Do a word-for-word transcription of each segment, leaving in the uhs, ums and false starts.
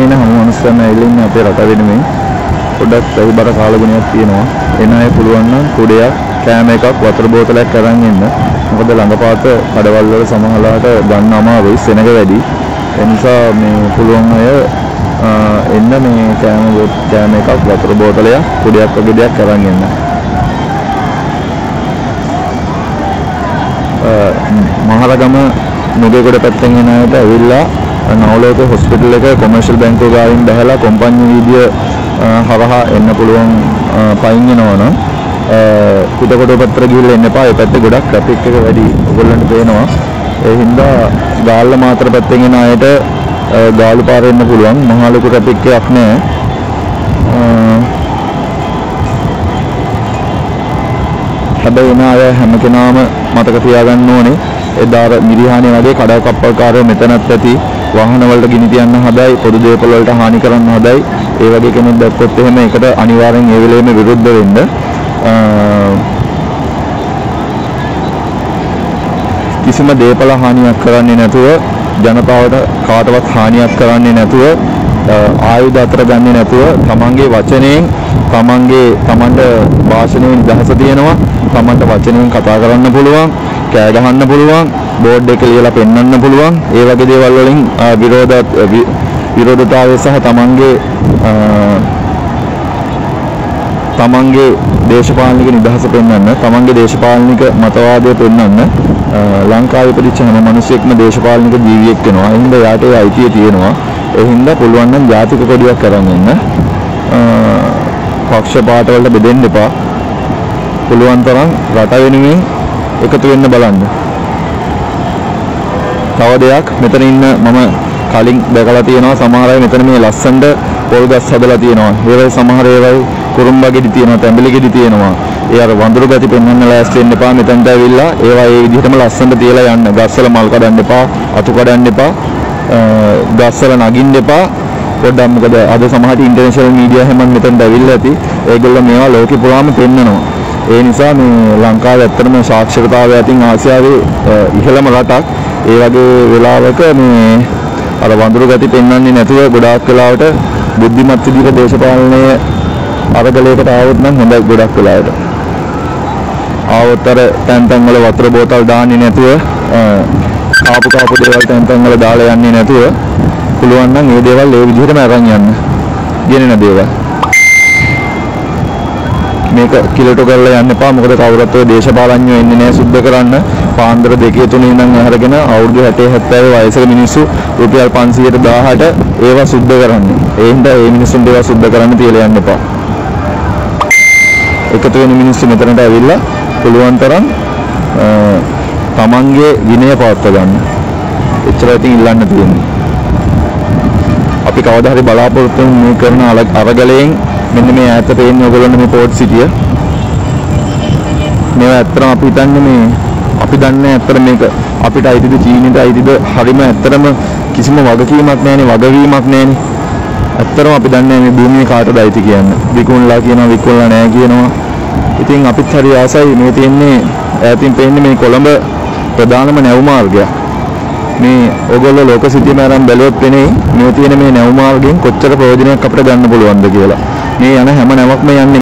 ඉන හැම මිනිස්සුන්ම ඇවිල්ලා ඉන්නේ අපේ රට වෙනුවෙන්. පොඩ්ඩක් සවිබර කාලගුණයක් තියෙනවා. එන අය පුළුවන් නම් කුඩයක්, කෑම එකක්, වතුර බෝතලයක් අරන් එන්න. මොකද ළඟපාත කඩවල් වල සමහරලාට ගන්න අමාරුයි, සෙනග වැඩි. ඒ නිසා මේ පුළුවන් අය එන්න මේ කෑම කෑම එකක්, වතුර බෝතලයක්, කුඩයක් වගේ දෙයක් අරන් එන්න. මහරගම නුගේගොඩ පැත්තෙන් එන අයට ඇවිල්ලා නවලෝක හොස්පිටල් එක කොමර්ෂල් බැංකුව ගාවින් බැහැලා කොම්පැනි වීදිය හරහා එන්න පුළුවන් පයින් යනවනම් පිටකොඩ පැත්තට ගිහිල්ලා එන්න එපා. ඒ පැත්තේ ගොඩක් ට්‍රැෆික් එක වැඩි. ඔයගොල්ලන්ට පේනවා. ඒ හින්දා ගාල්ල මාතර පැත්තෙන් එන අයට ගාලු පාරේ එන්න පුළුවන්. මහා ලොකු ට්‍රැෆික් එකක් නැහැ. හැබැයි එන අය හැම කෙනාම මතක තියාගන්න ඕනේ එදා මිරිහානේ වගේ කඩ කප්පල්කාරයෝ මෙතනත් ඇති. වාහන වලට ගිනි තියන්න හදයි, පොදු දේපොළ වලට හානි කරන්න හදයි. ඒ වගේ කෙනෙක් දැක්කොත් එහෙම ඒකට අනිවාර්යෙන් ඒ වෙලෙම විරුද්ධ වෙන්න. කිසිම දේපොළ හානියක් කරන්නේ නැතුව, ජනතාවට කාටවත් හානියක් කරන්නේ නැතුව, ආයුධ අතර ගන්නේ නැතුව, තමන්ගේ වචනයෙන්, තමන්ගේ තමන්ට භාෂණයෙන් නිදහස තියෙනවා. තමන්ට වචනයෙන් කතා කරන්න පුළුවන්, කෑ ගහන්න පුළුවන්, බෝඩ් එක ලියලා පෙන්වන්න පුළුවන්. ඒ වගේ දේවල් වලින් විරෝධ විරෝධතාවය සහ තමන්ගේ තමන්ගේ දේශපාලනික නිදහස පෙන්වන්න, තමන්ගේ දේශපාලනික මතවාදය පෙන්වන්න. ලංකාවේ ඉපදිච්ච හැම මිනිසෙක්ම දේශපාලනික ජීවියෙක් වෙනවා. ඒ හින්දා යාට ඒ අයිතිය තියෙනවා. ඒ හින්දා පුළුවන් නම් ජාතික කොඩියක් අරන් එන්න. පක්ෂ පාට වලට බෙදෙන්න එපා. පුළුවන් තරම් රට වෙනුවෙන් එකතු වෙන්න බලන්න. තව දෙයක්, මෙතන ඉන්න මම කලින් දැකලා තියෙනවා සමහර අය මෙතන මේ ලස්සනට පොල් ගස් හදලා තියෙනවා. ඒවයි සමහර ඒවයි කුරුම්බා ගෙඩි තියෙනවා, තැඹිලි ගෙඩි තියෙනවා. ඒ අර වඳුරු ගති පෙන්වන්න ලෑස්ති වෙන්න එපා. මෙතනට ඇවිල්ලා ඒවා ඒ විදිහටම ලස්සනට තියලා යන්න. ගස්වල මල් කඩන්න එපා, අතු කඩන්න එපා, ගස්වල නගින්න එපා. පොඩ්ඩක් මොකද අද සමහර ඉන්ටර්නැෂනල් මීඩියා හැමෝම මෙතනට ඇවිල්ලා ඇති. ඒගොල්ලෝ මේවා ලෝකෙ පුරාම පෙන්වනවා. ඒ නිසා මේ ලංකාවේ ඇත්තටම සාක්ෂරතාවය අතින් ආසියාවේ ඉහළම රටක්. ඒ වගේ වෙලාවක මේ අර වඳුරු ගති පෙන්වන්නේ නැතුව ගොඩාක් වෙලාවට බුද්ධිමත් විදිහට දේශපාලනයේ අරගලයකට ආවොත් නම් හොඳයි. ගොඩක් වෙලාවට ආවොත් අර තැන් තැන් වල වතුර බෝතල් දාන්නේ නැතුව, කාපු කාපු දේවල් තැන් තැන් වල දාලා යන්නේ නැතුව, පුළුවන් නම් මේ දේවල් ඒ විදිහටම අරන් යන්න. ගෙනෙන දේවල් මේක කිලෝට කරලා යන්න එපා. මොකද කවුරුත් ඔය දේශපාලඥයෝ එන්නේ නැහැ සුද්ධ කරන්න. පාන්දර දෙකේ තුනේ ඉඳන් අරගෙන අවුරුදු හැටේ හැත්තෑ වයසක මිනිස්සු රුපියල් පන්සීයට දාහට ඒවා සුද්ධ කරන්නේ. ඒ හින්දා මේ මිනිස්සුන්ට ඒවා සුද්ධ කරන්න තියලා යන්න එපා. එකතු වෙන මිනිස්සු මෙතනට ඇවිල්ලා පුළුවන් තරම් තමන්ගේ විනය පවත්වා ගන්න. එච්චරයි ඉතින් ඉල්ලන්න තියෙන්නේ. අපි කවදා හරි බලාපොරොත්තු වෙන කරන අරගලයෙන් මෙන්න මේ ඈත පේන්නේ ඔයගොල්ලන්ට මේ පෝට් සිටිය. මේවා ඇත්තටම අපි හිතන්නේ මේ අපි දන්නේ ඇත්තට මේක අපිට අයිතිද චීනෙට අයිතිද හරිම ඇත්තටම කිසිම වගකීමක් නැහැනේ, වගවීමක් නැහැනේ. ඇත්තටම අපි දන්නේ මේ භූමිය කාටද අයිති කියන්නේ. විකුණලා කියනවා, විකුණලා නැහැ කියනවා. ඉතින් අපිත් හරි ආසයි. මේ තියෙන්නේ ඈතින් පේන්නේ මේ කොළඹ ප්‍රධානම නැව් මාර්ගයක්. මේ ඔයගොල්ලෝ ලෝක සිතියම ආරම් බැලුවොත් වෙන්නේ මේ තියෙන මේ නැව් මාර්ගයෙන් කොච්චර ප්‍රයෝජනයක් අපිට ගන්න පුළුවන්ද කියලා. මේ යන හැම නැවක්ම යන්නේ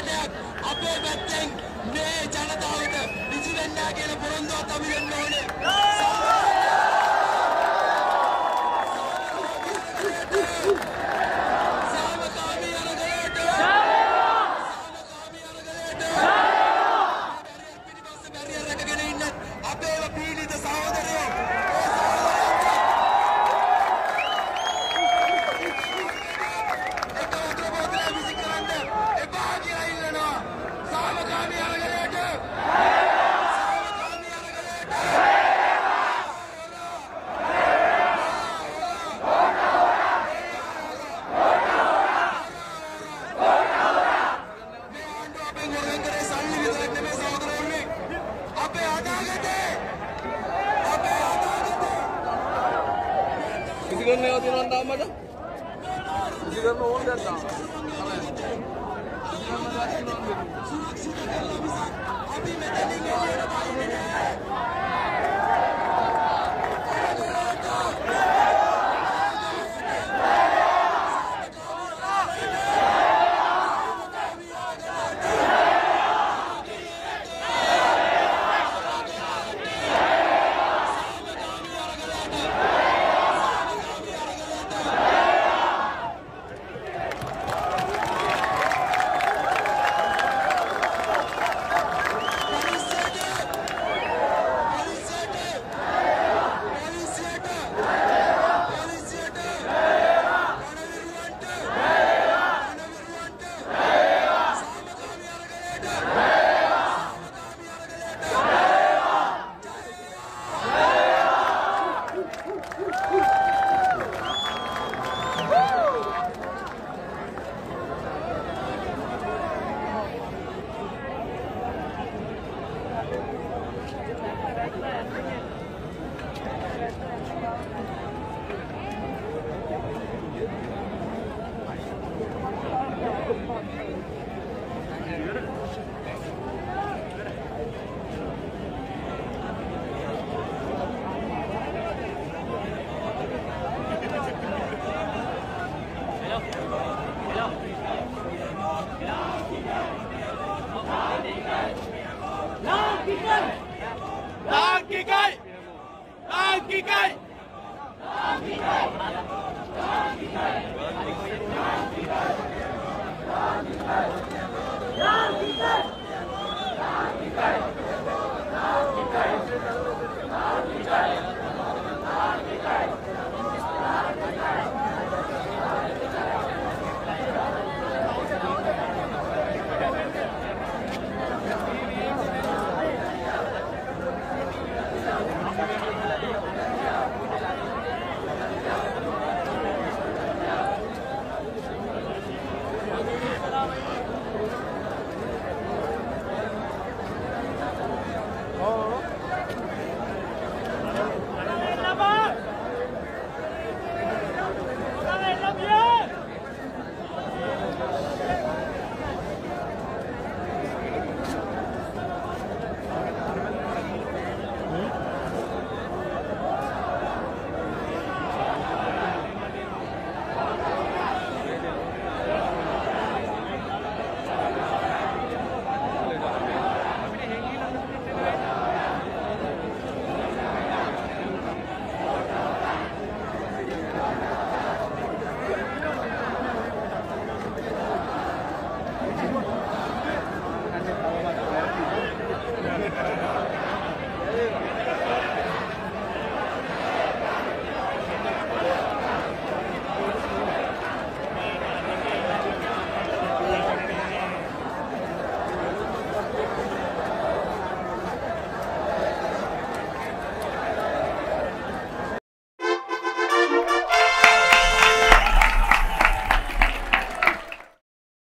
ආරාධනයක් අපේ පැත්තෙන් මේ ජනතාවට විසි වෙන්නා කියන පොරොන්දුවත් අපි දෙන්න ඕනේ. සාමකාමී අරගලයට සාමකාමී අරගලයට පිටිපස්ස බැරියර් එකගෙන ඉන්න අපේ පීඩිත සහෝදරයෝ Isikan lewat ini nonton apa dah? Isikan mau datang. Isikan mau datang.